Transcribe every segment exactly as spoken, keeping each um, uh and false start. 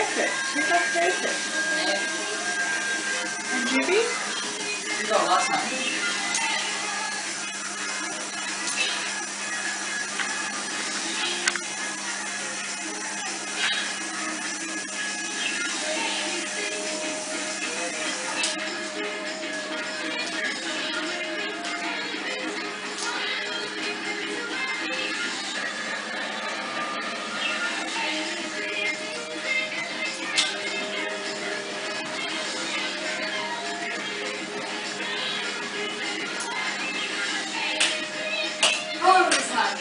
perfect. You got perfect. Yeah. And Jubi? You got last time. Oh, this time.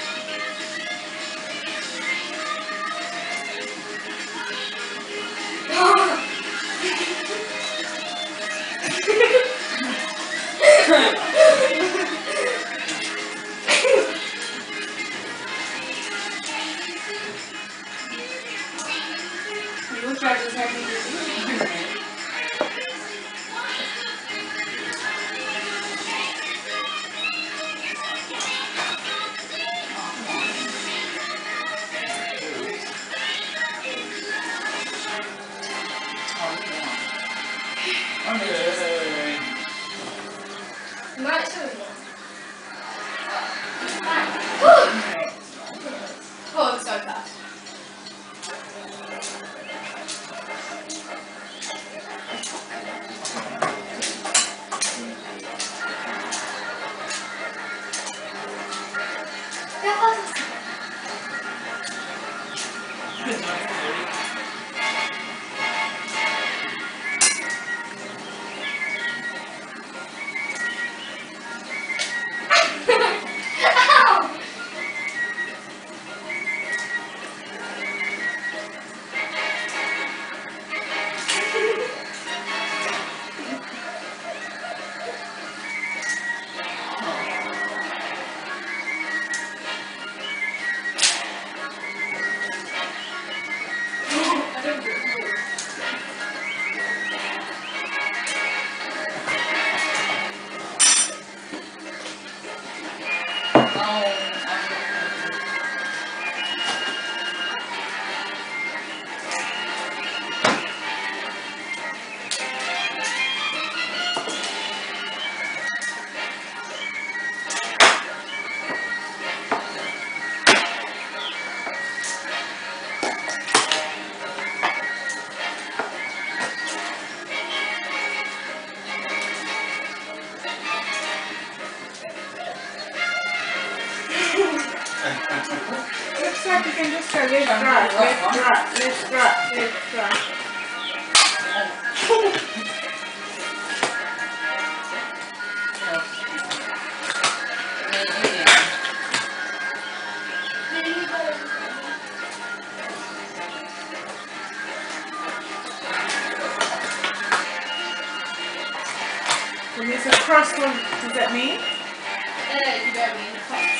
You will try this every day. Might show you. Oh, it's so fast. That wasn't Looks like you can just go lift right, lift right, lift right, lift right. When there's a cross, what does that mean? Uh, you don't mean the